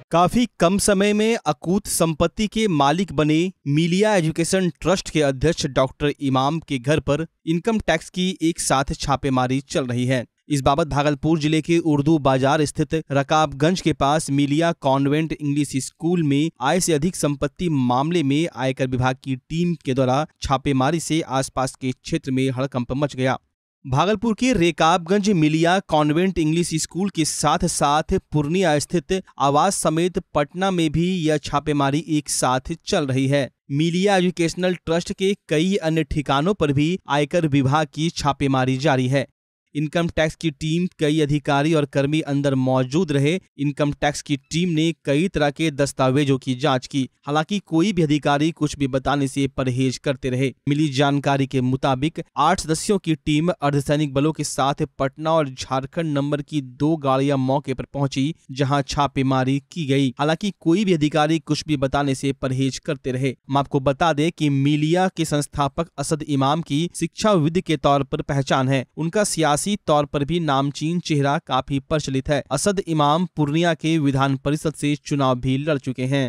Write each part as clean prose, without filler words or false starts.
काफी कम समय में अकूत संपत्ति के मालिक बने मिलिया एजुकेशन ट्रस्ट के अध्यक्ष डॉक्टर इमाम के घर पर इनकम टैक्स की एक साथ छापेमारी चल रही है। इस बाबत भागलपुर जिले के उर्दू बाजार स्थित रकाबगंज के पास मिलिया कॉन्वेंट इंग्लिश स्कूल में आय से अधिक संपत्ति मामले में आयकर विभाग की टीम के द्वारा छापेमारी से आसपास के क्षेत्र में हड़कंप मच गया। भागलपुर के रेकाबगंज मिलिया कॉन्वेंट इंग्लिश स्कूल के साथ साथ पूर्णिया स्थित आवास समेत पटना में भी यह छापेमारी एक साथ चल रही है। मिलिया एजुकेशनल ट्रस्ट के कई अन्य ठिकानों पर भी आयकर विभाग की छापेमारी जारी है। इनकम टैक्स की टीम, कई अधिकारी और कर्मी अंदर मौजूद रहे। इनकम टैक्स की टीम ने कई तरह के दस्तावेजों की जांच की, हालांकि कोई भी अधिकारी कुछ भी बताने से परहेज करते रहे। मिली जानकारी के मुताबिक 8 सदस्यों की टीम अर्धसैनिक बलों के साथ पटना और झारखंड नंबर की 2 गाड़ियां मौके पर पहुंची, जहां छापेमारी की गई। हालांकि कोई भी अधिकारी कुछ भी बताने से परहेज करते रहे। हम आपको बता दें कि मिलिया के संस्थापक असद इमाम की शिक्षाविद के तौर पर पहचान है। उनका सियासी तौर पर भी नामचीन चेहरा काफी प्रचलित है। असद इमाम पूर्णिया के विधान परिषद से चुनाव भी लड़ चुके हैं।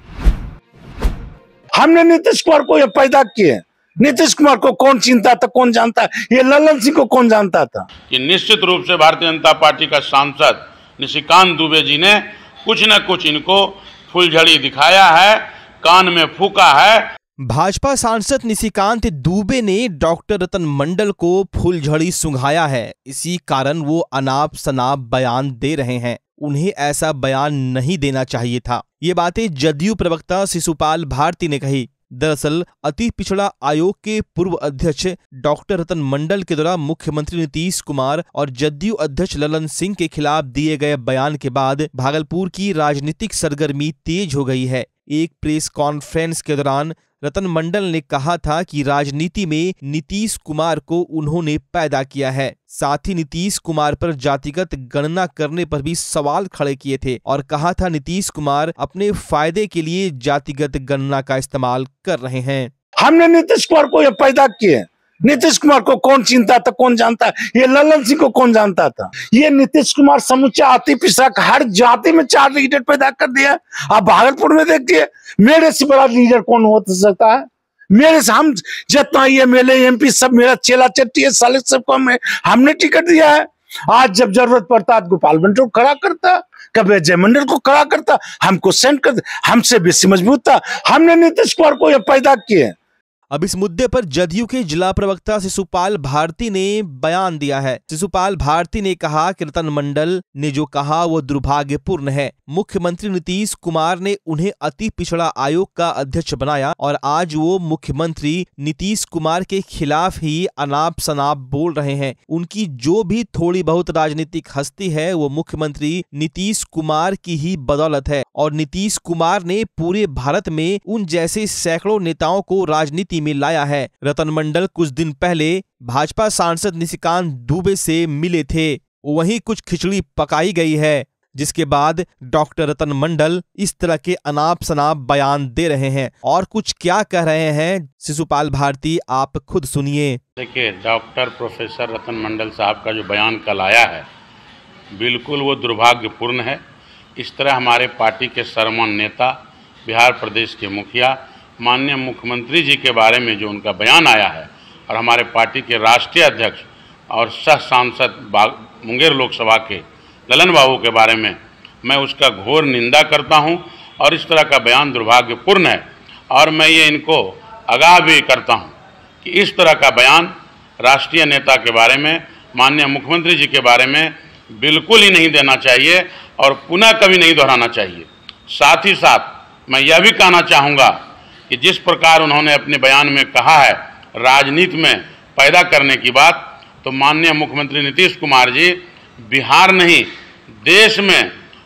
हमने नीतीश कुमार को ये पैदा किए। नीतीश कुमार को कौन चिंता था, कौन जानता? ये ललन सिंह को कौन जानता था? कि निश्चित रूप से भारतीय जनता पार्टी का सांसद निशिकांत दुबे जी ने कुछ न कुछ इनको फुलझड़ी दिखाया है, कान में फूका है। भाजपा सांसद निशिकांत दुबे ने डॉक्टर रतन मंडल को फुलझड़ी सुंघाया है। इसी कारण वो अनाप शनाप बयान दे रहे हैं। उन्हें ऐसा बयान नहीं देना चाहिए था। ये बातें जदयू प्रवक्ता शिशुपाल भारती ने कही। दरअसल अति पिछड़ा आयोग के पूर्व अध्यक्ष डॉक्टर रतन मंडल के द्वारा मुख्यमंत्री नीतीश कुमार और जदयू अध्यक्ष ललन सिंह के खिलाफ दिए गए बयान के बाद भागलपुर की राजनीतिक सरगर्मी तेज हो गई है। एक प्रेस कॉन्फ्रेंस के दौरान रतन मंडल ने कहा था कि राजनीति में नीतीश कुमार को उन्होंने पैदा किया है। साथ ही नीतीश कुमार पर जातिगत गणना करने पर भी सवाल खड़े किए थे और कहा था नीतीश कुमार अपने फायदे के लिए जातिगत गणना का इस्तेमाल कर रहे हैं। हमने नीतीश कुमार को ये पैदा किए। नीतीश कुमार को कौन चिंता था, कौन जानता? ये ललन सिंह को कौन जानता था? ये नीतीश कुमार समूचा अति पिछड़ा हर जाति में 4 लीडर पैदा कर दिया। आप भागलपुर में देखिए, मेरे से बड़ा लीडर कौन हो सकता है? मेरे से हम जितना एमएलए एमपी सब मेरा चेला चट्टी है, साले सबको हमने टिकट दिया है। आज जब जरूरत पड़ता है गोपाल मंडल को खड़ा करता, कभी अजय मंडल को खड़ा करता, हमको सेंड कर, हमसे बेसी मजबूत था। हमने नीतीश कुमार को यह पैदा किए। अब इस मुद्दे पर जदयू के जिला प्रवक्ता शिशुपाल भारती ने बयान दिया है। शिशुपाल भारती ने कहा कि रतन मंडल ने जो कहा वो दुर्भाग्यपूर्ण है। मुख्यमंत्री नीतीश कुमार ने उन्हें अति पिछड़ा आयोग का अध्यक्ष बनाया और आज वो मुख्यमंत्री नीतीश कुमार के खिलाफ ही अनाप शनाप बोल रहे हैं। उनकी जो भी थोड़ी बहुत राजनीतिक हस्ती है वो मुख्यमंत्री नीतीश कुमार की ही बदौलत है और नीतीश कुमार ने पूरे भारत में उन जैसे सैकड़ों नेताओं को राजनीति में लाया है। रतन मंडल कुछ दिन पहले भाजपा सांसद निशिकांत दुबे से मिले थे। वहीं कुछ खिचड़ी पकाई गई है, जिसके बाद डॉक्टर रतन मंडल इस तरह के अनाप शनाप बयान दे रहे हैं। और कुछ क्या कह रहे हैं शिशुपाल भारती, आप खुद सुनिए। देखिए, डॉक्टर प्रोफेसर रतन मंडल साहब का जो बयान कल आया है बिल्कुल वो दुर्भाग्यपूर्ण है। इस तरह हमारे पार्टी के सर्वमान्य नेता, बिहार प्रदेश के मुखिया, माननीय मुख्यमंत्री जी के बारे में जो उनका बयान आया है और हमारे पार्टी के राष्ट्रीय अध्यक्ष और सह सांसद मुंगेर लोकसभा के ललन बाबू के बारे में मैं उसका घोर निंदा करता हूं और इस तरह का बयान दुर्भाग्यपूर्ण है। और मैं ये इनको आगाह भी करता हूं कि इस तरह का बयान राष्ट्रीय नेता के बारे में, माननीय मुख्यमंत्री जी के बारे में बिल्कुल ही नहीं देना चाहिए और पुनः कभी नहीं दोहराना चाहिए। साथ ही साथ मैं यह भी कहना चाहूँगा कि जिस प्रकार उन्होंने अपने बयान में कहा है राजनीति में पैदा करने की बात, तो माननीय मुख्यमंत्री नीतीश कुमार जी बिहार नहीं देश में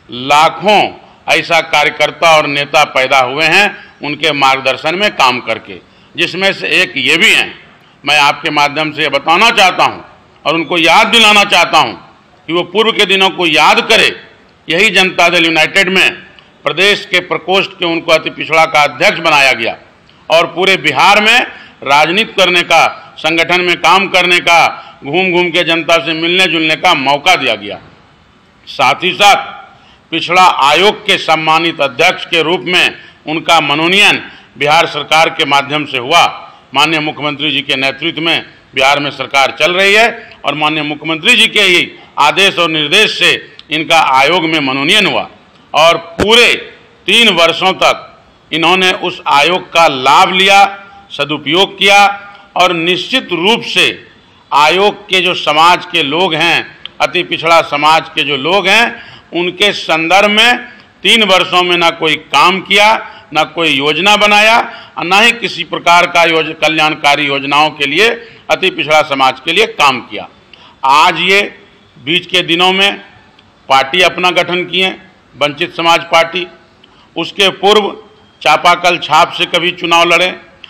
लाखों ऐसा कार्यकर्ता और नेता पैदा हुए हैं उनके मार्गदर्शन में काम करके, जिसमें से एक ये भी हैं। मैं आपके माध्यम से बताना चाहता हूं और उनको याद दिलाना चाहता हूं कि वो पूर्व के दिनों को याद करे। यही जनता दल यूनाइटेड में प्रदेश के प्रकोष्ठ के उनको अति पिछड़ा का अध्यक्ष बनाया गया और पूरे बिहार में राजनीति करने का, संगठन में काम करने का, घूम घूम के जनता से मिलने जुलने का मौका दिया गया। साथ ही साथ पिछड़ा आयोग के सम्मानित अध्यक्ष के रूप में उनका मनोनयन बिहार सरकार के माध्यम से हुआ। माननीय मुख्यमंत्री जी के नेतृत्व में बिहार में सरकार चल रही है और माननीय मुख्यमंत्री जी के ही आदेश और निर्देश से इनका आयोग में मनोनयन हुआ और पूरे 3 वर्षों तक इन्होंने उस आयोग का लाभ लिया, सदुपयोग किया और निश्चित रूप से आयोग के जो समाज के लोग हैं, अति पिछड़ा समाज के जो लोग हैं, उनके संदर्भ में 3 वर्षों में ना कोई काम किया, ना कोई योजना बनाया और ना ही किसी प्रकार का कल्याणकारी योजनाओं के लिए अति पिछड़ा समाज के लिए काम किया। आज ये बीच के दिनों में पार्टी अपना गठन किए, वंचित समाज पार्टी। उसके पूर्व चापाकल छाप से कभी चुनाव लड़े,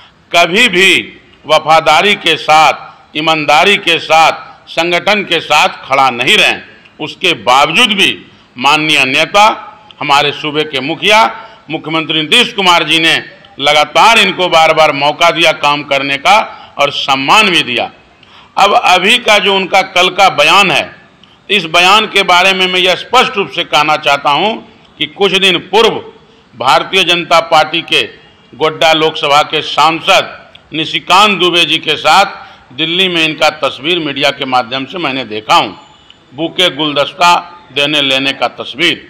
कभी भी वफादारी के साथ, ईमानदारी के साथ, संगठन के साथ खड़ा नहीं रहे। उसके बावजूद भी माननीय नेता, हमारे सूबे के मुखिया मुख्यमंत्री नीतीश कुमार जी ने लगातार इनको बार बार मौका दिया काम करने का और सम्मान भी दिया। अब अभी का जो उनका कल का बयान है, इस बयान के बारे में मैं यह स्पष्ट रूप से कहना चाहता हूं कि कुछ दिन पूर्व भारतीय जनता पार्टी के गोड्डा लोकसभा के सांसद निशिकांत दुबे जी के साथ दिल्ली में इनका तस्वीर मीडिया के माध्यम से मैंने देखा हूं, बुके गुलदस्ता देने लेने का तस्वीर।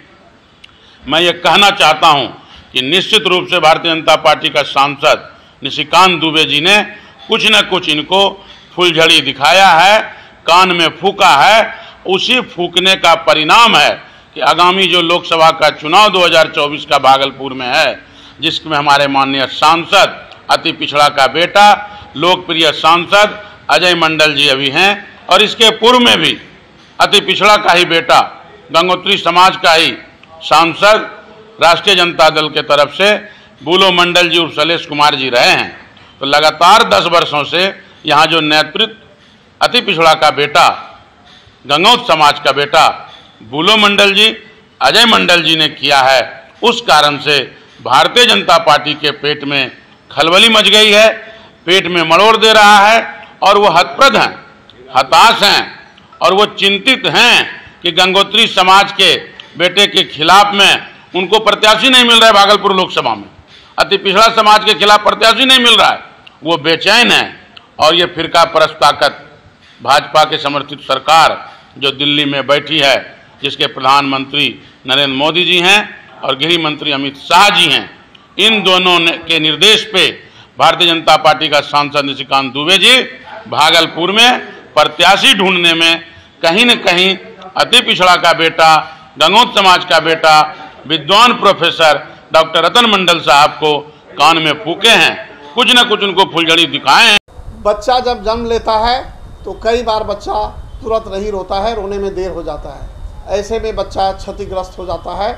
मैं ये कहना चाहता हूं कि निश्चित रूप से भारतीय जनता पार्टी का सांसद निशिकांत दुबे जी ने कुछ न कुछ इनको फुलझड़ी दिखाया है, कान में फूका है। उसी फूकने का परिणाम है कि आगामी जो लोकसभा का चुनाव 2024 का भागलपुर में है, जिसमें हमारे माननीय सांसद अति पिछड़ा का बेटा, लोकप्रिय सांसद अजय मंडल जी अभी हैं और इसके पूर्व में भी अति पिछड़ा का ही बेटा, गंगोत्री समाज का ही सांसद राष्ट्रीय जनता दल के तरफ से बुलो मंडल जी उर्फ शैलेश कुमार जी रहे हैं। तो लगातार 10 वर्षों से यहाँ जो नेतृत्व अति पिछड़ा का बेटा, गंगोत समाज का बेटा बुलो मंडल जी, अजय मंडल जी ने किया है, उस कारण से भारतीय जनता पार्टी के पेट में खलबली मच गई है, पेट में मरोड़ दे रहा है और वो हतप्रद हैं, हताश हैं और वो चिंतित हैं कि गंगोत्री समाज के बेटे के खिलाफ में उनको प्रत्याशी नहीं मिल रहा है। भागलपुर लोकसभा में अति पिछड़ा समाज के खिलाफ प्रत्याशी नहीं मिल रहा है, वो बेचैन है। और ये फिरका परस्त ताकत भाजपा के समर्थित सरकार जो दिल्ली में बैठी है, जिसके प्रधानमंत्री नरेंद्र मोदी जी हैं और गृह मंत्री अमित शाह जी हैं, इन दोनों के निर्देश पे भारतीय जनता पार्टी का सांसद निशिकांत दुबे जी भागलपुर में प्रत्याशी ढूंढने में कहीं न कहीं अति पिछड़ा का बेटा, गंगोत समाज का बेटा, विद्वान प्रोफेसर डॉक्टर रतन मंडल साहब को कान में फूके हैं, कुछ न कुछ उनको फुलझड़ी दिखाए हैं। बच्चा जब जन्म लेता है तो कई बार बच्चा तुरंत नहीं रोता है, रोने में देर हो जाता है। ऐसे में बच्चा क्षतिग्रस्त हो जाता है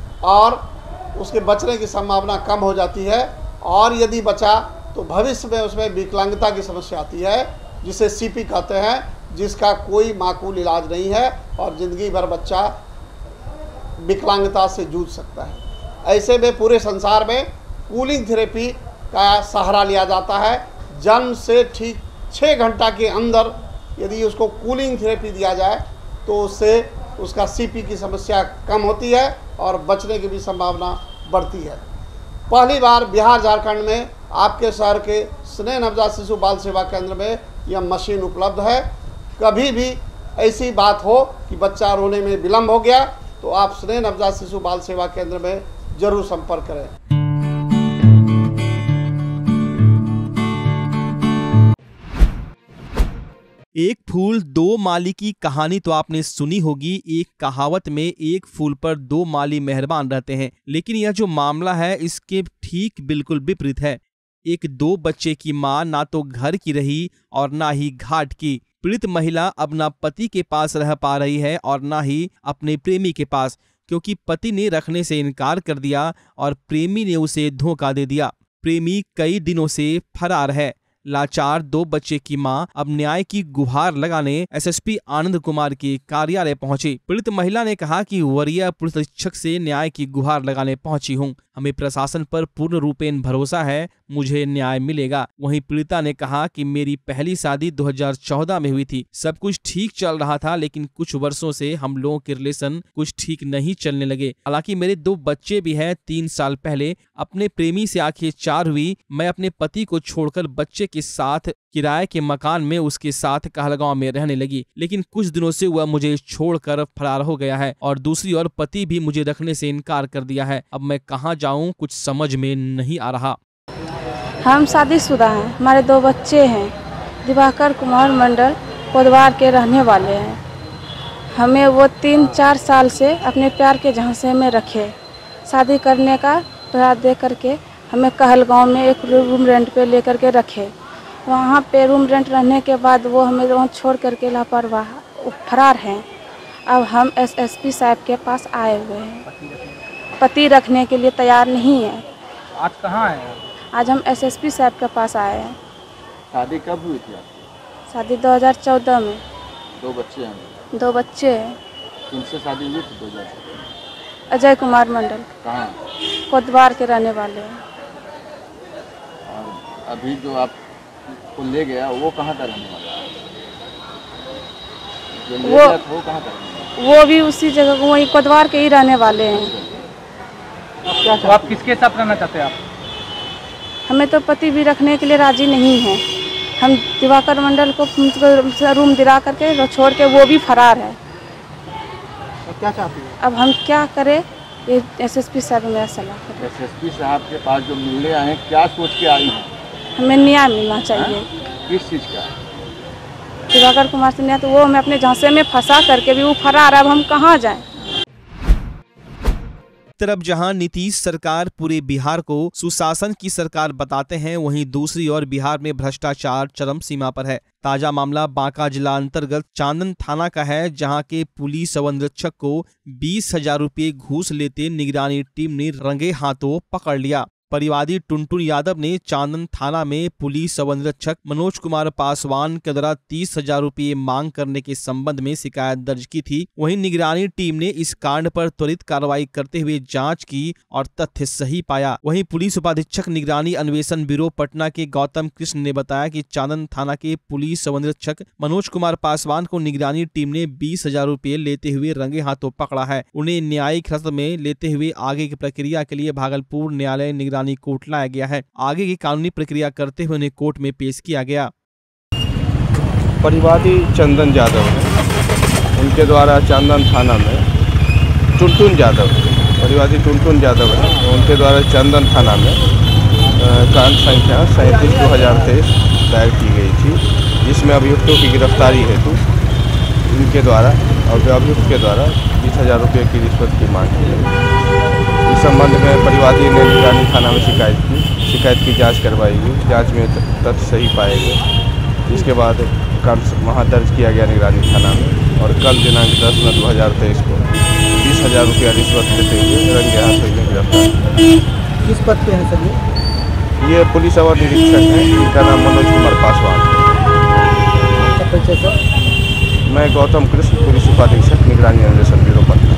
और उसके बचने की संभावना कम हो जाती है और यदि बचा तो भविष्य में उसमें विकलांगता की समस्या आती है, जिसे सीपी कहते हैं, जिसका कोई माकूल इलाज नहीं है और ज़िंदगी भर बच्चा विकलांगता से जूझ सकता है। ऐसे में पूरे संसार में कूलिंग थेरेपी का सहारा लिया जाता है। जन्म से ठीक 6 घंटा के अंदर यदि उसको कूलिंग थेरेपी दिया जाए तो उससे उसका सीपी की समस्या कम होती है और बचने की भी संभावना बढ़ती है। पहली बार बिहार झारखंड में आपके शहर के स्नेह नवजात शिशु बाल सेवा केंद्र में यह मशीन उपलब्ध है। कभी भी ऐसी बात हो कि बच्चा रोने में विलम्ब हो गया तो आप स्नेह नवजात शिशु बाल सेवा केंद्र में जरूर संपर्क करें। एक फूल 2 माली की कहानी तो आपने सुनी होगी। एक कहावत में एक फूल पर 2 माली मेहरबान रहते हैं, लेकिन यह जो मामला है इसके ठीक बिल्कुल विपरीत है। एक 2 बच्चे की मां ना तो घर की रही और ना ही घाट की। पीड़ित महिला अब ना पति के पास रह पा रही है और ना ही अपने प्रेमी के पास, क्योंकि पति ने रखने से इनकार कर दिया और प्रेमी ने उसे धोखा दे दिया। प्रेमी कई दिनों से फरार है। लाचार 2 बच्चे की मां अब न्याय की गुहार लगाने एसएसपी आनंद कुमार के कार्यालय पहुंची। पीड़ित महिला ने कहा कि वरीय पुलिस अधीक्षक से न्याय की गुहार लगाने पहुंची हूं। हमें प्रशासन पर पूर्ण रूपेण भरोसा है, मुझे न्याय मिलेगा। वहीं पीड़िता ने कहा कि मेरी पहली शादी 2014 में हुई थी। सब कुछ ठीक चल रहा था, लेकिन कुछ वर्षों से हम लोगों के रिलेशन कुछ ठीक नहीं चलने लगे। हालांकि मेरे 2 बच्चे भी हैं। 3 साल पहले अपने प्रेमी से आंखें चार हुई। मैं अपने पति को छोड़कर बच्चे के साथ किराए के मकान में उसके साथ कहलगांव में रहने लगी, लेकिन कुछ दिनों से वह मुझे छोड़कर फरार हो गया है और दूसरी ओर पति भी मुझे रखने से इनकार कर दिया है। अब मैं कहां जाऊं, कुछ समझ में नहीं आ रहा। हम शादीशुदा हैं, हमारे 2 बच्चे हैं। दिवाकर कुमार मंडल कोतवार के रहने वाले हैं। हमें वो 3-4 साल से अपने प्यार के झांसे में रखे। शादी करने का डरा दे करके हमें कहलगांव में एक रूम रेंट पे लेकर के रखे। वहाँ पे रूम रेंट रहने के बाद वो हमें वहाँ छोड़ करके लापरवाह फरार हैं। अब हम एसएसपी साहब के पास आए हुए हैं। पति रखने के लिए तैयार नहीं है। आज कहाँ आए? आज हम एसएसपी साहब के पास आए हैं। शादी कब हुई थी आपकी? शादी 2014 में। 2 बच्चे हैं? 2 बच्चे हैं। किनसे शादी हुई थी 2014? अजय कुमार मंडल। कहाँ? कोतवार के रहने वाले हैं। और अभी जो आपको ले गया वो कहाँ का रहने वाला है? जो ले गया था वो कहाँ का रहने वाला? वो भी उसी जगह वही कोतवार के ही रहने वाले हैं। तो आप किसके साथ रहना चाहते हैं आप? हमें तो पति भी रखने के लिए राजी नहीं है। हम दिवाकर मंडल को रूम दिला करके छोड़ के वो भी फरार है। तो क्या चाहती है? अब हम क्या करें, ये एसएसपी साहब मेरा सलाह करें। एसएसपी साहब के पास जो मिलने आए हैं, क्या सोच के आई हैं? हमें न्याय मिलना चाहिए। किस चीज़ का? दिवाकर कुमार से न्याय, तो वो हमें अपने झांसे में फंसा करके भी वो फरार है। अब हम कहाँ जाएं? तरफ जहां नीतीश सरकार पूरे बिहार को सुशासन की सरकार बताते हैं, वहीं दूसरी ओर बिहार में भ्रष्टाचार चरम सीमा पर है। ताजा मामला बांका जिला अंतर्गत चांदन थाना का है, जहां के पुलिस अवनिरीक्षक को 20,000 रुपये घूस लेते निगरानी टीम ने रंगे हाथों पकड़ लिया। परिवादी टुनटुन यादव ने चांदन थाना में पुलिस अवनिरीक्षक मनोज कुमार पासवान के द्वारा 30,000 रुपये मांग करने के संबंध में शिकायत दर्ज की थी। वहीं निगरानी टीम ने इस कांड पर त्वरित कार्रवाई करते हुए जांच की और तथ्य सही पाया। वहीं पुलिस उपाधीक्षक निगरानी अन्वेषण ब्यूरो पटना के गौतम कृष्ण ने बताया कि चांदन थाना के पुलिस अवनिरीक्षक मनोज कुमार पासवान को निगरानी टीम ने 20,000 रुपये लेते हुए रंगे हाथों पकड़ा है। उन्हें न्यायिक हिरासत में लेते हुए आगे की प्रक्रिया के लिए भागलपुर न्यायालय निगरानी कोर्ट लाया गया है। आगे की कानूनी प्रक्रिया करते हुए उन्हें कोर्ट में पेश किया गया। परिवादी चंदन यादव है, उनके द्वारा चांदन थाना में टुनटुन यादव, परिवादी टुनटुन यादव है, उनके द्वारा चांदन थाना में कांड संख्या 37/2023 दायर की गई थी, जिसमें अभियुक्तों की गिरफ्तारी हेतु इनके द्वारा और अभियुक्त के द्वारा 20,000 रुपये की रिश्वत की मांग की गई। इस संबंध में परिवादी ने निगरानी थाना में शिकायत की जांच करवाई गई। जांच में तथ्य सही पाए गए, जिसके बाद कांड वहाँ दर्ज किया गया निगरानी थाना में और कल दिनांक 10/9/2023 को 20,000 रुपया रिश्वत लेते हुए रंगे हाथों में गिरफ्तार। किस पद पे है सर ये पुलिस अवर निरीक्षक है, इनका नाम मनोज कुमार पासवान है। परिचय सर? मैं गौतम कृष्ण, पुलिस उपाधीक्षक निगरानी अन्वेषण ब्यूरो पटना।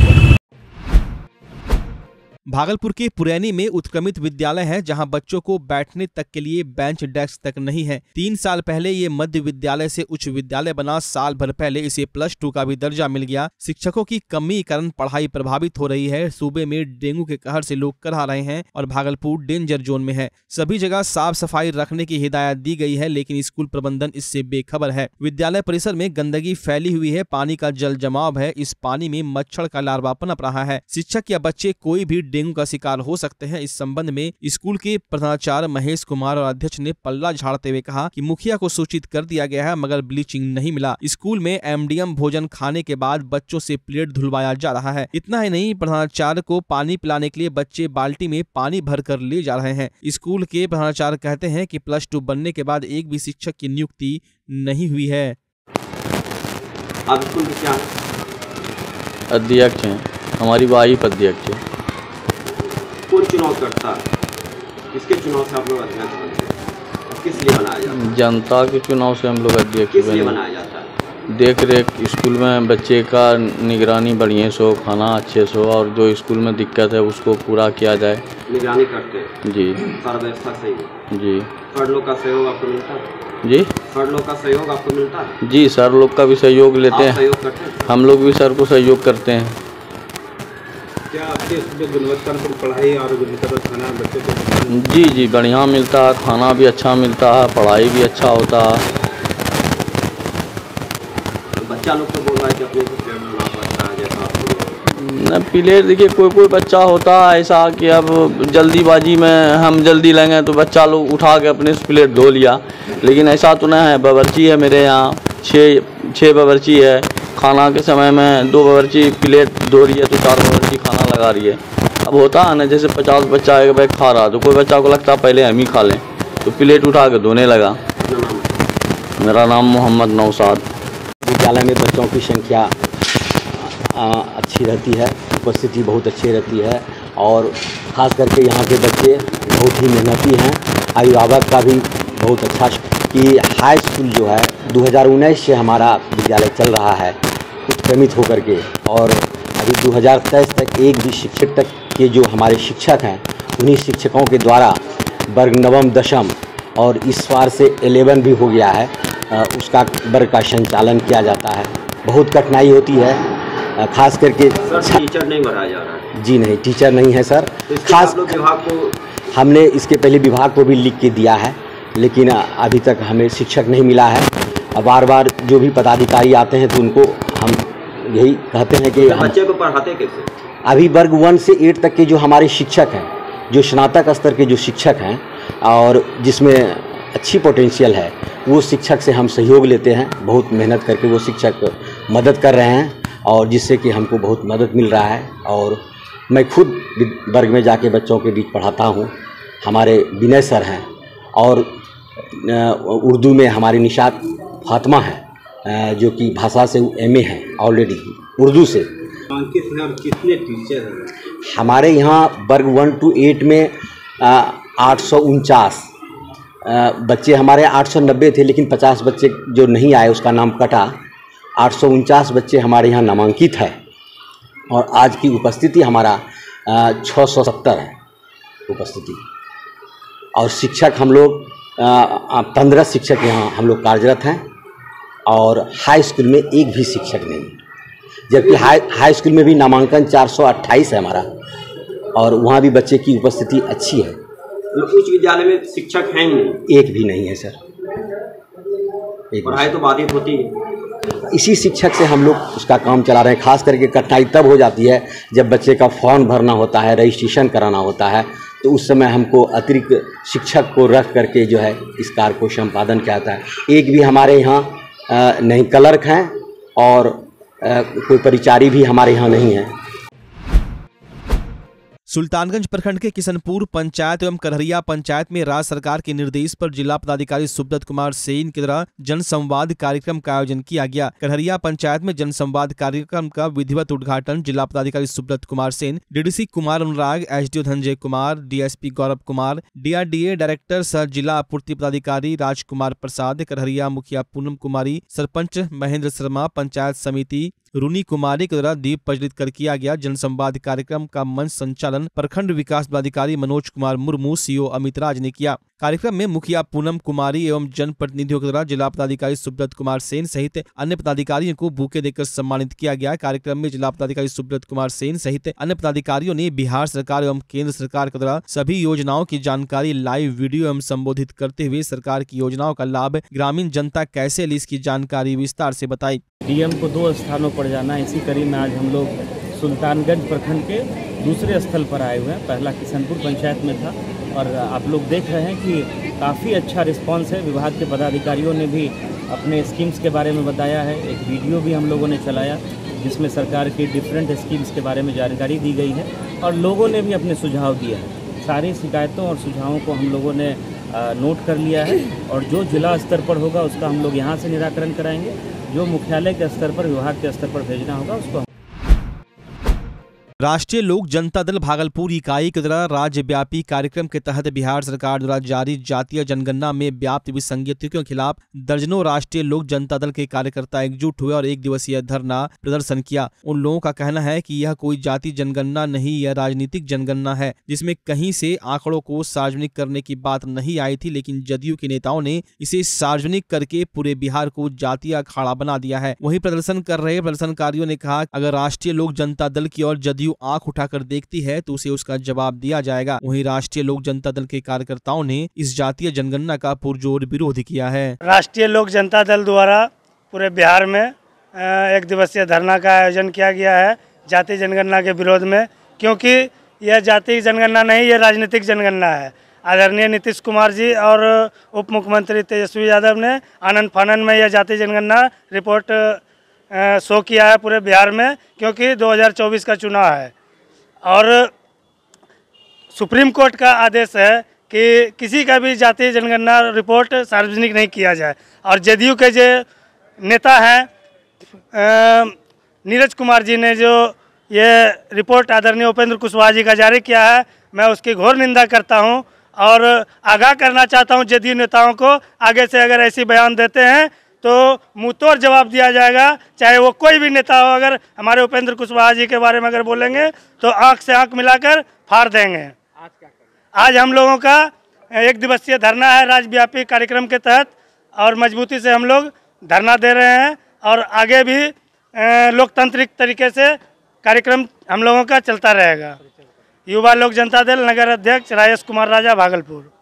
भागलपुर के पुरैनी में उत्क्रमित विद्यालय है, जहां बच्चों को बैठने तक के लिए बेंच डेस्क तक नहीं है। 3 साल पहले ये मध्य विद्यालय से उच्च विद्यालय बना। साल भर पहले इसे +2 का भी दर्जा मिल गया। शिक्षकों की कमी के कारण पढ़ाई प्रभावित हो रही है। सूबे में डेंगू के कहर से लोग करहा रहे हैं और भागलपुर डेंजर जोन में है। सभी जगह साफ सफाई रखने की हिदायत दी गई है, लेकिन स्कूल प्रबंधन इससे बेखबर है। विद्यालय परिसर में गंदगी फैली हुई है, पानी का जल जमाव है। इस पानी में मच्छर का लार्वा पनप रहा है। शिक्षक या बच्चे कोई भी डेंगू का शिकार हो सकते हैं। इस संबंध में स्कूल के प्रधानाचार्य महेश कुमार और अध्यक्ष ने पल्ला झाड़ते हुए कहा कि मुखिया को सूचित कर दिया गया है, मगर ब्लीचिंग नहीं मिला। स्कूल में एमडीएम भोजन खाने के बाद बच्चों से प्लेट धुलवाया जा रहा है। इतना ही नहीं, प्रधानाचार्य को पानी पिलाने के लिए बच्चे बाल्टी में पानी भरकर ले जा रहे हैं। स्कूल के प्रधानाचार्य कहते हैं कि +2 बनने के बाद एक भी शिक्षक की नियुक्ति नहीं हुई है। आप स्कूल के क्या अध्यक्ष हैं? हमारी वाइफ अध्यक्ष है। कौन चुनाव करता है? किसके चुनाव से आप लोग अध्यक्ष बने? किस लिए बनाया जाता है? जनता के चुनाव से हम लोग अध्यक्ष किस लिए बने। बनाया जाता है? देख रेख स्कूल में बच्चे का निगरानी बढ़िया से हो, खाना अच्छे से हो और जो स्कूल में दिक्कत है उसको पूरा किया जाए। निगरानी करते हैं जी। सारा व्यवस्था सही है जी। सर लोग का सहयोग आपको मिलता है? जी सर लोग का सहयोग आपको मिलता है? जी, सर लोग का भी सहयोग लेते आप हैं। सहयोग करते हैं? हम लोग भी सर को सहयोग करते हैं। क्या आपके स्कूल में गुणवत्तापूर्ण पढ़ाई और गुणवत्तापूर्ण खाना बच्चों को? जी जी, बढ़िया मिलता है, खाना भी अच्छा मिलता है, पढ़ाई भी अच्छा होता है। बच्चा लोग तो बोल रहा है कि अपने को प्लेट बनाना पड़ता है जैसा आपको। न प्लेट देखिए, कोई बच्चा होता है ऐसा कि अब जल्दीबाजी में हम जल्दी लेंगे तो बच्चा लोग उठा के अपने से प्लेट धो लिया, लेकिन ऐसा तो नहीं है। बावर्ची है मेरे यहाँ, छः बावर्ची है। खाना के समय में 2 बावर्ची प्लेट धो रही है तो 4 बावर्ची खाना लगा रही है। अब होता है ना, जैसे 50 बच्चा एक बैग खा रहा तो कोई बच्चा को लगता पहले हम ही खा लें, तो प्लेट उठा के धोने लगा। मेरा नाम मोहम्मद नौशाद। विद्यालय में बच्चों की संख्या अच्छी रहती है, उपस्थिति बहुत अच्छी रहती है और ख़ास करके यहाँ के बच्चे बहुत ही मेहनती हैं। अभिभावक का भी बहुत अच्छा कि हाई स्कूल जो है 2019 से हमारा विद्यालय चल रहा है उत्क्रमित होकर के, और अभी 2023 तक एक भी शिक्षक तक के जो हमारे शिक्षक हैं उन्हीं शिक्षकों के द्वारा वर्ग नवम दशम और इस बार से 11 भी हो गया है, उसका वर्ग का संचालन किया जाता है। बहुत कठिनाई होती है, खास करके सर टीचर नहीं बढ़ाया जा रहा है? जी नहीं, टीचर नहीं है सर। खास विभाग को हमने इसके पहले विभाग को भी लिख के दिया है, लेकिन अभी तक हमें शिक्षक नहीं मिला है। बार बार जो भी पदाधिकारी आते हैं तो उनको हम यही कहते हैं कि बच्चे को पढ़ाते कैसे? अभी वर्ग 1 से 8 तक के जो हमारे शिक्षक हैं, जो स्नातक स्तर के जो शिक्षक हैं और जिसमें अच्छी पोटेंशियल है, वो शिक्षक से हम सहयोग लेते हैं। बहुत मेहनत करके वो शिक्षक मदद कर रहे हैं और जिससे कि हमको बहुत मदद मिल रहा है। और मैं खुद वर्ग में जाके बच्चों के बीच पढ़ाता हूँ। हमारे विनय सर हैं और उर्दू में हमारी निशात फातिमा है, जो कि भाषा से MA है ऑलरेडी उर्दू से। कितने टीचर हैं हमारे यहाँ वर्ग 1 to 8 में 849 बच्चे, हमारे 890 थे लेकिन 50 बच्चे जो नहीं आए उसका नाम कटा। 849 बच्चे हमारे यहाँ नामांकित है और आज की उपस्थिति हमारा 670 है उपस्थिति। और शिक्षक हम लोग 15 शिक्षक यहाँ हम लोग कार्यरत हैं और हाई स्कूल में एक भी शिक्षक नहीं, जबकि हाई स्कूल में भी नामांकन 428 है हमारा और वहाँ भी बच्चे की उपस्थिति अच्छी है। उच्च विद्यालय में शिक्षक हैं नहीं? एक भी नहीं है सर। पढ़ाई तो बाधित होती है। इसी शिक्षक से हम लोग उसका काम चला रहे हैं। खास करके कठिनाई तब हो जाती है जब बच्चे का फॉर्म भरना होता है, रजिस्ट्रेशन कराना होता है, तो उस समय हमको अतिरिक्त शिक्षक को रख करके जो है इस कार्य को संपादन किया जाता है। एक भी हमारे यहाँ नहीं क्लर्क हैं और कोई परिचारी भी हमारे यहाँ नहीं है। सुल्तानगंज प्रखंड के किशनपुर पंचायत एवं करहरिया पंचायत में राज्य सरकार के निर्देश पर जिला पदाधिकारी सुब्रत कुमार सेन के द्वारा जनसंवाद कार्यक्रम का आयोजन किया गया। करहरिया पंचायत में जनसंवाद कार्यक्रम का विधिवत उद्घाटन जिला पदाधिकारी Subrata Kumar Sen, DDC Kumar Anurag, SDO Dhananjay Kumar, DSP Gaurav Kumar, DRDA director सह जिला आपूर्ति पदाधिकारी राजकुमार प्रसाद, करहरिया मुखिया पूनम कुमारी, सरपंच महेंद्र शर्मा, पंचायत समिति रूनी कुमारी के द्वारा दीप प्रज्वलित कर किया गया। जनसंवाद कार्यक्रम का मंच संचालन प्रखंड विकास पदाधिकारी मनोज कुमार मुर्मू, CO अमित राज ने किया। कार्यक्रम में मुखिया पूनम कुमारी एवं जनप्रतिनिधियों के द्वारा जिला पदाधिकारी सुब्रत कुमार सेन सहित अन्य पदाधिकारियों को बुके देकर सम्मानित किया गया। कार्यक्रम में जिला पदाधिकारी सुब्रत कुमार सेन सहित अन्य पदाधिकारियों ने बिहार सरकार एवं केंद्र सरकार के द्वारा सभी योजनाओं की जानकारी लाइव वीडियो एवं संबोधित करते हुए सरकार की योजनाओं का लाभ ग्रामीण जनता कैसे ली इसकी जानकारी विस्तार से बताई। DM को 2 स्थानों पर जाना, इसी कड़ी में आज हम लोग सुल्तानगंज प्रखंड के दूसरे स्थल पर आए हुए हैं। पहला किशनपुर पंचायत में था और आप लोग देख रहे हैं कि काफ़ी अच्छा रिस्पांस है। विभाग के पदाधिकारियों ने भी अपने स्कीम्स के बारे में बताया है। एक वीडियो भी हम लोगों ने चलाया जिसमें सरकार की डिफरेंट स्कीम्स के बारे में जानकारी दी गई है और लोगों ने भी अपने सुझाव दिए हैं। सारी शिकायतों और सुझावों को हम लोगों ने नोट कर लिया है और जो जिला स्तर पर होगा उसका हम लोग यहाँ से निराकरण कराएंगे। जो मुख्यालय के स्तर पर, विभाग के स्तर पर भेजना होगा उसको राष्ट्रीय लोक जनता दल भागलपुर इकाई के द्वारा राज्यव्यापी कार्यक्रम के तहत बिहार सरकार द्वारा जारी जातीय जनगणना में व्याप्त विसंगतियों के खिलाफ दर्जनों राष्ट्रीय लोक जनता दल के कार्यकर्ता एकजुट हुए और एक दिवसीय धरना प्रदर्शन किया। उन लोगों का कहना है कि यह कोई जाति जनगणना नहीं, यह राजनीतिक जनगणना है जिसमें कहीं से आंकड़ों को सार्वजनिक करने की बात नहीं आई थी, लेकिन जदयू के नेताओं ने इसे सार्वजनिक करके पूरे बिहार को जातीय अखाड़ा बना दिया है। वहीं प्रदर्शन कर रहे प्रदर्शनकारियों ने कहा, अगर राष्ट्रीय लोक जनता दल की ओर जदयू आंख उठाकर देखती है तो उसे उसका जवाब दिया जाएगा। वहीं राष्ट्रीय लोक जनता दल के कार्यकर्ताओं ने इस जातीय जनगणना का पुरजोर विरोध किया है। राष्ट्रीय लोक जनता दल द्वारा पूरे बिहार में एक दिवसीय धरना का आयोजन किया गया है जातीय जनगणना के विरोध में, क्योंकि यह जातीय जनगणना नहीं, यह राजनीतिक जनगणना है। आदरणीय नीतीश कुमार जी और उप मुख्यमंत्री तेजस्वी यादव ने आनन फानन में यह जातीय जनगणना रिपोर्ट शो किया है पूरे बिहार में, क्योंकि 2024 का चुनाव है और सुप्रीम कोर्ट का आदेश है कि किसी का भी जातीय जनगणना रिपोर्ट सार्वजनिक नहीं किया जाए। और जदयू के जो नेता हैं नीरज कुमार जी ने जो ये रिपोर्ट आदरणीय उपेंद्र कुशवाहा जी का जारी किया है, मैं उसकी घोर निंदा करता हूं और आगाह करना चाहता हूं जदयू नेताओं को, आगे से अगर ऐसी बयान देते हैं तो मुंह तोड़ जवाब दिया जाएगा, चाहे वो कोई भी नेता हो। अगर हमारे उपेंद्र कुशवाहा जी के बारे में अगर बोलेंगे तो आंख से आंख मिलाकर फाड़ देंगे। आज हम लोगों का एक दिवसीय धरना है राज्यव्यापी कार्यक्रम के तहत और मजबूती से हम लोग धरना दे रहे हैं और आगे भी लोकतांत्रिक तरीके से कार्यक्रम हम लोगों का चलता रहेगा। युवा लोक जनता दल नगर अध्यक्ष राजेश कुमार राजा, भागलपुर।